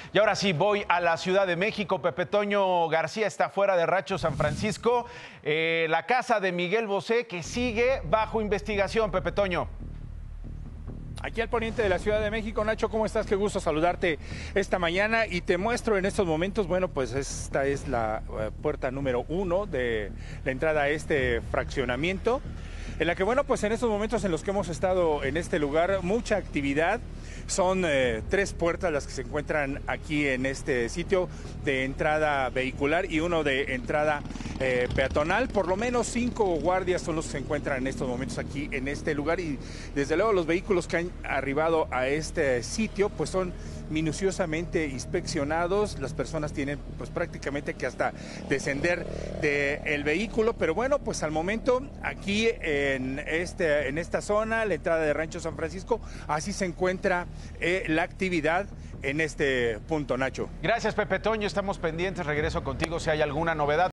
Y ahora sí, voy a la Ciudad de México. Pepe Toño García está fuera de Rancho San Francisco. La casa de Miguel Bosé, que sigue bajo investigación, Pepe Toño. Aquí al poniente de la Ciudad de México. Nacho, ¿cómo estás? Qué gusto saludarte esta mañana y te muestro en estos momentos, bueno, pues esta es la puerta número 1 de la entrada a este fraccionamiento, en la que, bueno, pues en estos momentos en los que hemos estado en este lugar, mucha actividad. Son 3 puertas las que se encuentran aquí en este sitio de entrada vehicular y uno de entrada peatonal. Por lo menos 5 guardias son los que se encuentran en estos momentos aquí en este lugar y desde luego los vehículos que han arribado a este sitio pues son minuciosamente inspeccionados. Las personas tienen pues prácticamente que hasta descender del vehículo, pero bueno, pues al momento aquí en esta zona, la entrada de Rancho San Francisco, así se encuentra la actividad en este punto, Nacho. Gracias, Pepe Toño. Estamos pendientes. Regreso contigo si hay alguna novedad.